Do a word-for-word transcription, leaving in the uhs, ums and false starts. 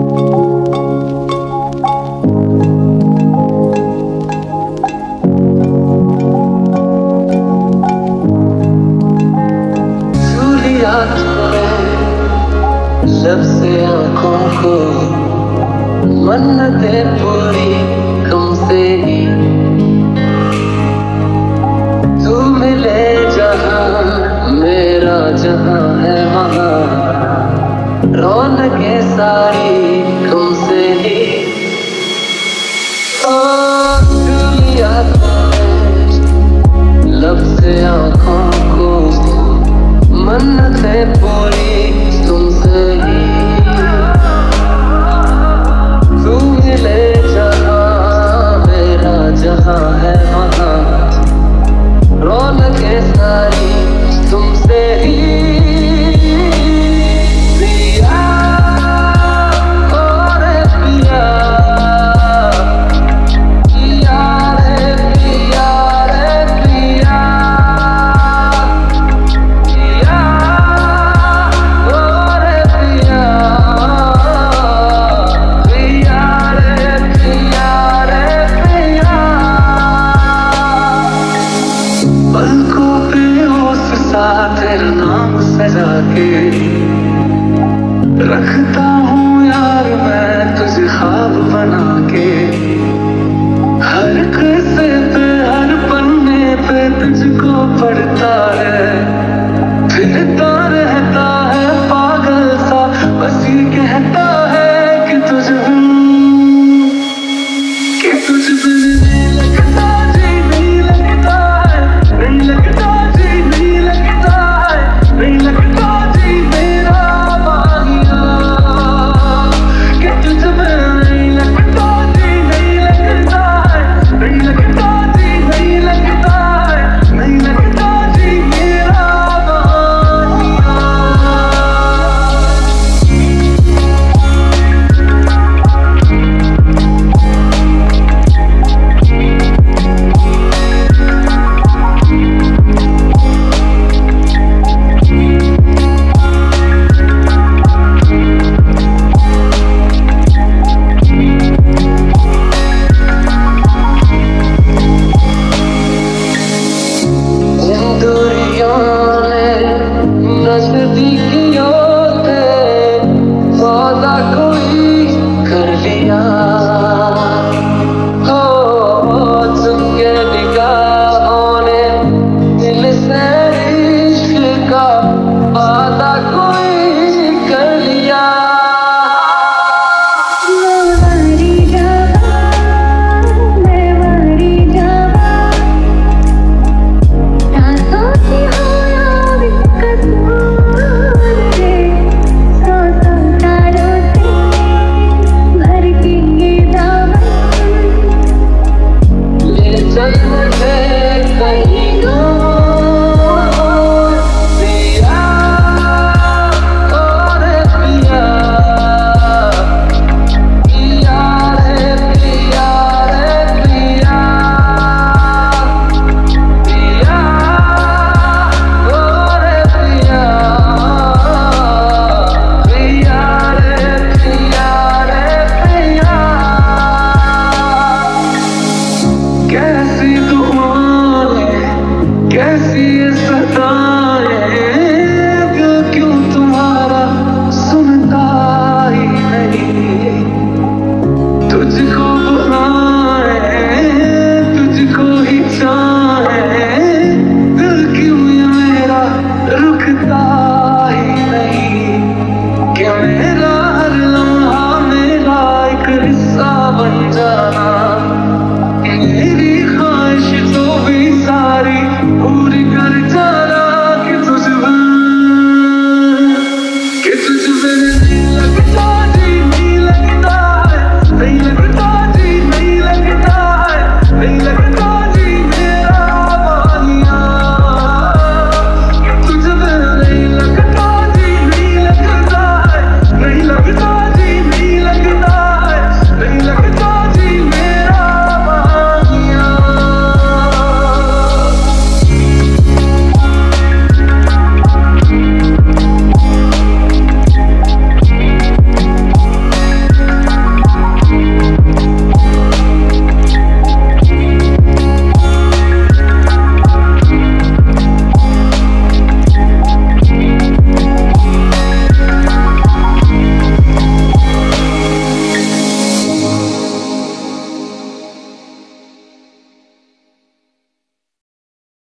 लब से आंखों को मन्नतें पूरी तुमसे ही। तू मिले जहां मेरा जहां है वहां, रौनकें सारी तुमसे ही। ओ दुनिया लब से आंखों को मन्नतें पूरी तुमसे ही। तू मिले जहां मेरा जहां है वहां, रौनकें सारी तुमसे ही। तेरा नाम सजा के रखता हूँ यार मैं तुझे ख्वाब बना के। हर किस्से पे हर पन्ने पे तुझको पढ़ता है, फिरता रहता है पागल सा, बस ये कहता है कि तुझ बिन कि तुझ बिन